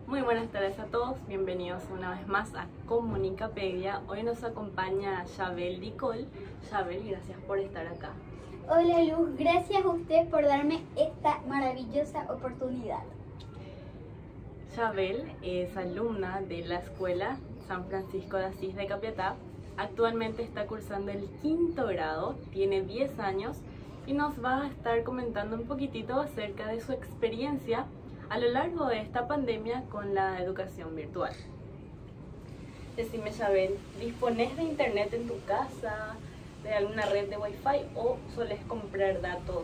Muy buenas tardes a todos, bienvenidos una vez más a Comunicapedia. Hoy nos acompaña Yabel Dicol. Yabel, gracias por estar acá. Hola Luz, gracias a usted por darme esta maravillosa oportunidad. Yabel es alumna de la Escuela San Francisco de Asís de Capiatá. Actualmente está cursando el 5º grado, tiene 10 años y nos va a estar comentando un poquitito acerca de su experiencia a lo largo de esta pandemia con la educación virtual. Decime, Yabel, ¿dispones de internet en tu casa, de alguna red de Wi-Fi o sueles comprar datos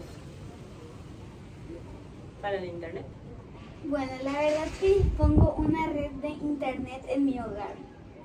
para el internet? Bueno, la verdad que dispongo una red de internet en mi hogar.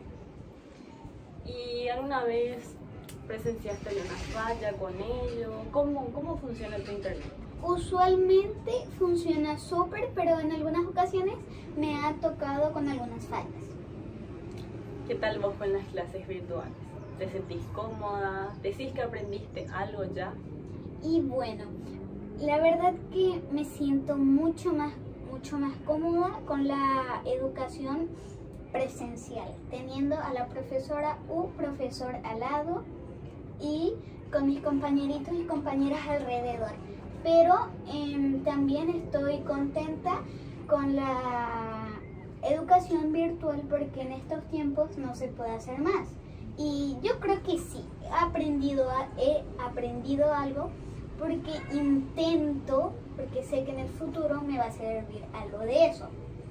¿Y alguna vez presenciaste alguna falla con ello? ¿Cómo funciona tu internet? Usualmente funciona súper, pero en algunas ocasiones me ha tocado con algunas fallas. ¿Qué tal vos con las clases virtuales? ¿Te sentís cómoda? ¿Decís que aprendiste algo ya? Y bueno, la verdad que me siento mucho más cómoda con la educación presencial, teniendo a la profesora u profesor al lado y con mis compañeritos y compañeras alrededor. Pero también estoy contenta con la educación virtual porque en estos tiempos no se puede hacer más. Y yo creo que sí, he aprendido algo porque porque sé que en el futuro me va a servir algo de eso.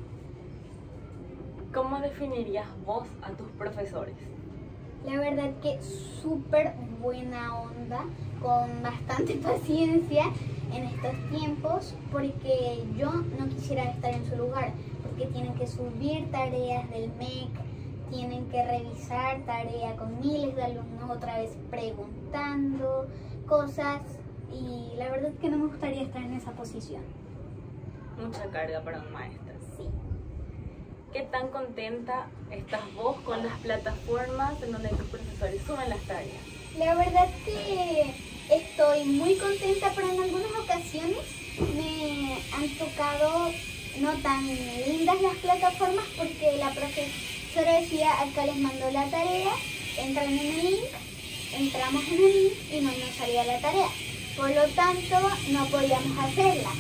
¿Cómo definirías vos a tus profesores? La verdad que súper buena onda, con bastante paciencia en estos tiempos, porque yo no quisiera estar en su lugar, porque tienen que subir tareas del MEC, tienen que revisar tarea con miles de alumnos, otra vez preguntando cosas, y la verdad que no me gustaría estar en esa posición. Mucha carga para un maestro. Sí. ¿Qué tan contenta estás vos con las plataformas en donde tus profesores suben las tareas? La verdad que estoy muy contenta, pero en algunas ocasiones me han tocado no tan lindas las plataformas porque la profesora decía: acá les mando la tarea, entran en el link, entramos en el link y no nos salía la tarea. Por lo tanto, no podíamos hacerla.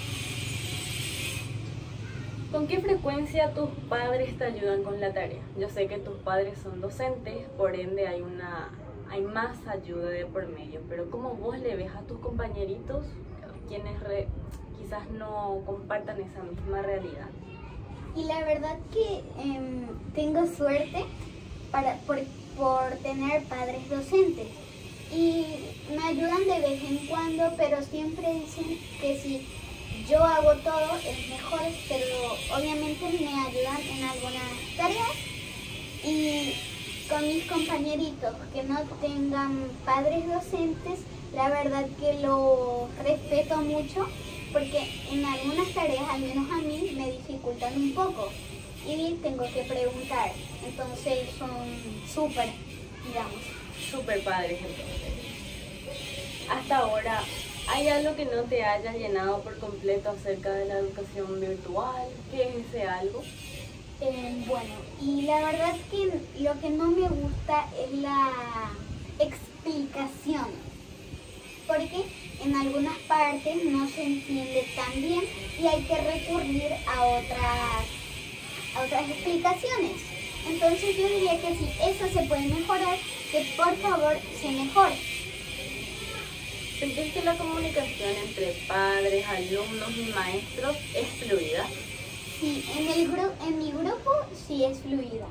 ¿Con qué frecuencia tus padres te ayudan con la tarea? Yo sé que tus padres son docentes, por ende hay más ayuda de por medio, pero ¿cómo vos le ves a tus compañeritos quienes quizás no compartan esa misma realidad? Y la verdad que tengo suerte por tener padres docentes y me ayudan de vez en cuando, pero siempre dicen que si yo hago todo es mejor, pero obviamente me ayudan en algunas tareas. Y con mis compañeritos que no tengan padres docentes, la verdad que lo respeto mucho porque en algunas tareas, al menos a mí, me dificultan un poco y tengo que preguntar. Entonces son súper, digamos. Súper padres entonces. Hasta ahora, ¿hay algo que no te haya llenado por completo acerca de la educación virtual? ¿Qué es ese algo? Bueno, y la verdad que lo que no me gusta es la explicación, porque en algunas partes no se entiende tan bien y hay que recurrir a otras explicaciones. Entonces yo diría que si eso se puede mejorar, que por favor se mejore. ¿Sentís que la comunicación entre padres, alumnos y maestros es fluida? Sí, en mi grupo sí es fluida.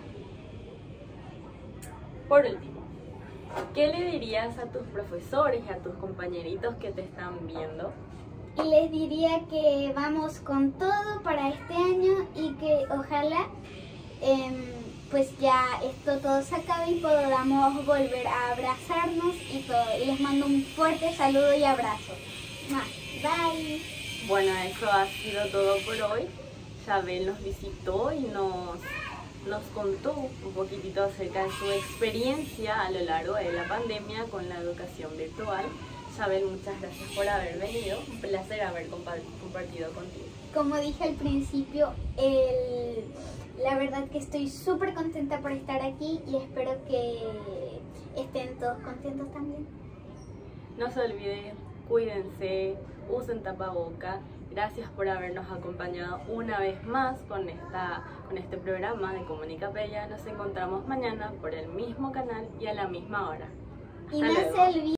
Por último, ¿qué le dirías a tus profesores y a tus compañeritos que te están viendo? Y les diría que vamos con todo para este año y que ojalá pues ya esto todo se acabe y podamos volver a abrazarnos y todo. Y les mando un fuerte saludo y abrazo. Bye. Bueno, eso ha sido todo por hoy. Yabel nos visitó y nos contó un poquitito acerca de su experiencia a lo largo de la pandemia con la educación virtual. Yabel, muchas gracias por haber venido. Un placer haber compartido contigo. Como dije al principio, el La verdad que estoy súper contenta por estar aquí y espero que estén todos contentos también. No se olviden, cuídense, usen tapaboca. Gracias por habernos acompañado una vez más con este programa de Comunicapella. Nos encontramos mañana por el mismo canal y a la misma hora. Y Hasta no luego. se olviden